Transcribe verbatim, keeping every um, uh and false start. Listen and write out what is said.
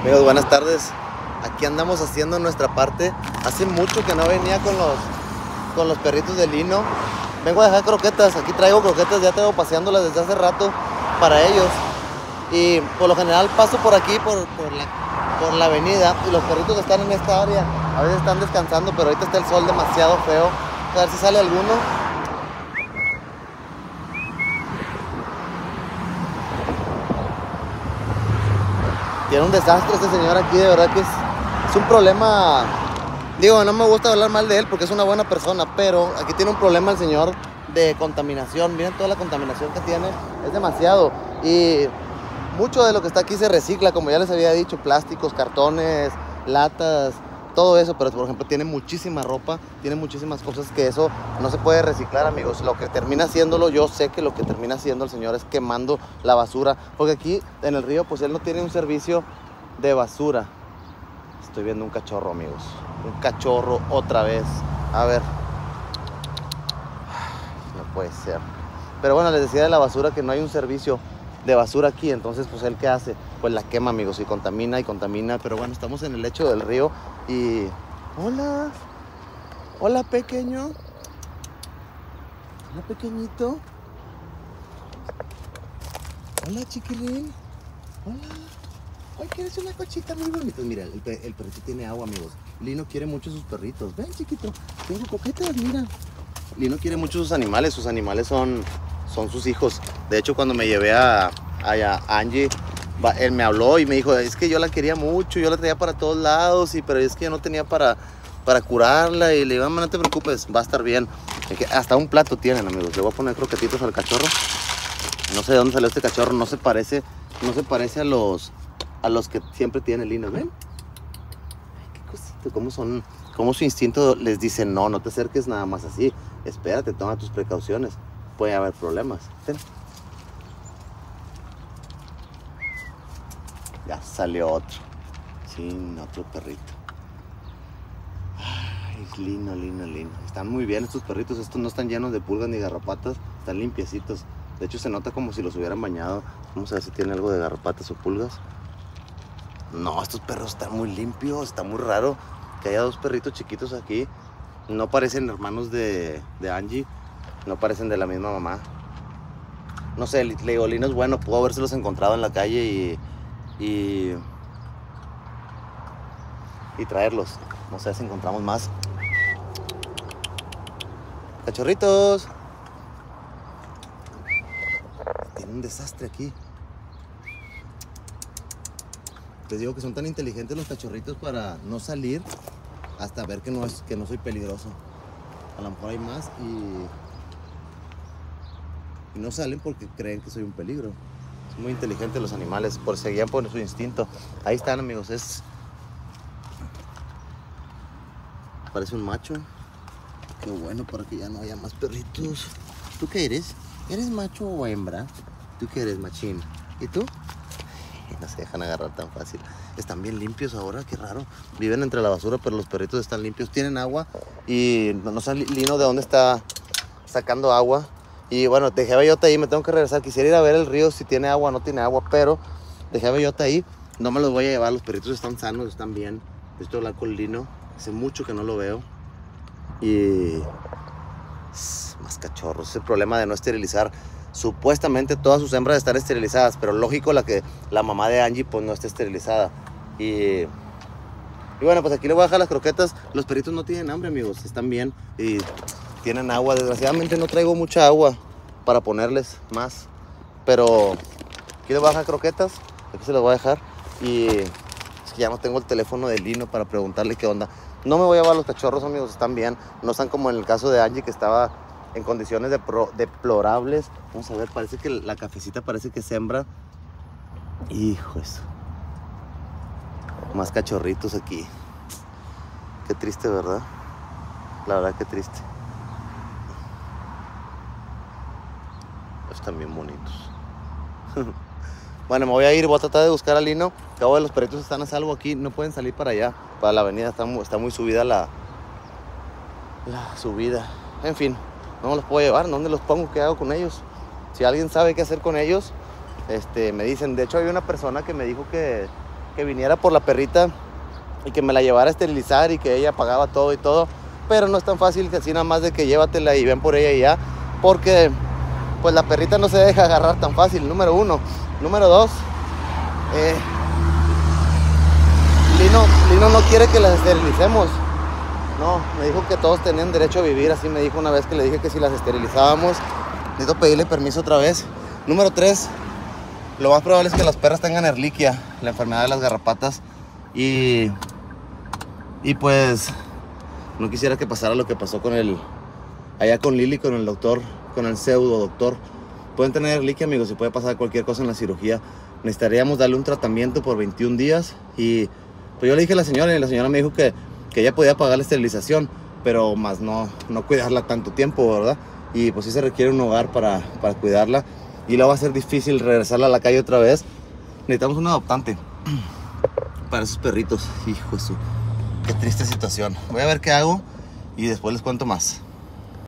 Amigos, buenas tardes. Aquí andamos haciendo nuestra parte. Hace mucho que no venía con los, con los perritos de Lino. Vengo a dejar croquetas. Aquí traigo croquetas, ya tengo paseándolas desde hace rato para ellos. Y por lo general paso por aquí, por, por, la, por la avenida. Y los perritos están en esta área. A veces están descansando, pero ahorita está el sol demasiado feo. A ver si sale alguno. Tiene un desastre este señor aquí, de verdad que es, es un problema. Digo, no me gusta hablar mal de él porque es una buena persona, pero aquí tiene un problema el señor de contaminación. Miren toda la contaminación que tiene, es demasiado. Y mucho de lo que está aquí se recicla, como ya les había dicho, plásticos, cartones, latas, todo eso. Pero por ejemplo tiene muchísima ropa, tiene muchísimas cosas que eso no se puede reciclar, amigos. Lo que termina haciéndolo, yo sé que lo que termina haciendo el señor es quemando la basura, porque aquí en el río pues él no tiene un servicio de basura. Estoy viendo un cachorro, amigos, un cachorro otra vez. A ver, no puede ser. Pero bueno, les decía de la basura que no hay un servicio de basura aquí. Entonces pues él, ¿qué hace? Pues la quema, amigos, y contamina y contamina. Pero bueno, estamos en el lecho del río y... Hola, hola pequeño, hola pequeñito, hola chiquilín, hola. Ay, ¿quieres una cochita muy bonita? Mira, el, el perrito tiene agua, amigos. Lino quiere mucho sus perritos. Ven, chiquito, tengo coquetas, mira. Lino quiere mucho sus animales. Sus animales son, son sus hijos. De hecho, cuando me llevé a, a, a Angie, va, él me habló y me dijo, es que yo la quería mucho, yo la traía para todos lados, y, pero es que yo no tenía para, para curarla. Y le digo, no te preocupes, va a estar bien. Es que hasta un plato tienen, amigos. Le voy a poner croquetitos al cachorro. No sé de dónde salió este cachorro. No se parece, no se parece a los... a los que siempre tiene Lino, ¿ven? Ay, qué cosito, cómo son, cómo su instinto les dice, no, no te acerques nada más así, espérate, toma tus precauciones, puede haber problemas. ¿Ven? Ya salió otro, sí, otro perrito. Ay, Lino, Lino, Lino, están muy bien estos perritos. Estos no están llenos de pulgas ni garrapatas, están limpiecitos. De hecho se nota como si los hubieran bañado. Vamos a ver si tiene algo de garrapatas o pulgas. No, estos perros están muy limpios. Está muy raro que haya dos perritos chiquitos aquí. No parecen hermanos de, de Angie. No parecen de la misma mamá. No sé, le digo, Lino es bueno. Pudo habérselos encontrado en la calle y, y, y traerlos. No sé si encontramos más. Cachorritos. Tiene un desastre aquí. Les digo que son tan inteligentes los cachorritos para no salir hasta ver que no, es, que no soy peligroso. A lo mejor hay más y, y no salen porque creen que soy un peligro. Son muy inteligentes los animales, por seguían por su instinto. Ahí están, amigos. Es... Parece un macho. Qué bueno, para que ya no haya más perritos. ¿Tú qué eres? ¿Eres macho o hembra? ¿Tú qué eres, machín? ¿Y tú? No se dejan agarrar tan fácil. Están bien limpios ahora, qué raro. Viven entre la basura, pero los perritos están limpios. Tienen agua y no sé Lino de dónde está sacando agua. Y bueno, dejé a Bellota ahí, me tengo que regresar. Quisiera ir a ver el río si tiene agua o no tiene agua, pero dejé a Bellota ahí. No me los voy a llevar, los perritos están sanos, están bien. Estoy hablando con Lino, hace mucho que no lo veo. Y... más cachorros, es el problema de no esterilizar. Supuestamente todas sus hembras están esterilizadas, pero lógico la que la mamá de Angie pues no está esterilizada. Y, y bueno, pues aquí le voy a dejar las croquetas. Los perritos no tienen hambre, amigos, están bien y tienen agua. Desgraciadamente no traigo mucha agua para ponerles más, pero aquí le voy a dejar croquetas, aquí se las voy a dejar. Y es que ya no tengo el teléfono de Lino para preguntarle qué onda. No me voy a llevar los cachorros, amigos, están bien. No están como en el caso de Angie, que estaba en condiciones de pro, deplorables. Vamos a ver, parece que la cafecita parece que es hembra. Hijo eso. Más cachorritos aquí. Qué triste, ¿verdad? La verdad, qué triste. Están bien bonitos. Bueno, me voy a ir, voy a tratar de buscar a Lino. Cabo de los perritos están a salvo aquí, no pueden salir para allá, para la avenida. Está muy, está muy subida la, la subida. En fin, no me los puedo llevar. ¿Dónde los pongo? ¿Qué hago con ellos? Si alguien sabe qué hacer con ellos, este, me dicen. De hecho, hay una persona que me dijo que, que viniera por la perrita y que me la llevara a esterilizar y que ella pagaba todo y todo. Pero no es tan fácil que así nada más de que llévatela y ven por ella y ya. Porque pues la perrita no se deja agarrar tan fácil, número uno. Número dos, eh, Lino, Lino no quiere que las esterilicemos. No, me dijo que todos tenían derecho a vivir. Así me dijo una vez que le dije que si las esterilizábamos, necesito pedirle permiso otra vez. Número tres, lo más probable es que las perras tengan Ehrlichia, la enfermedad de las garrapatas. Y, y pues no quisiera que pasara lo que pasó con el, allá con Lily, con el doctor, con el pseudo doctor. Pueden tener Ehrlichia, amigos, y puede pasar cualquier cosa en la cirugía. Necesitaríamos darle un tratamiento por veintiún días. Y pues yo le dije a la señora, y la señora me dijo que, que ella podía pagar la esterilización, pero más no, no cuidarla tanto tiempo, ¿verdad? Y pues sí se requiere un hogar para, para cuidarla. Y luego va a ser difícil regresarla a la calle otra vez. Necesitamos un adoptante para esos perritos. Hijo de su... Qué triste situación. Voy a ver qué hago y después les cuento más.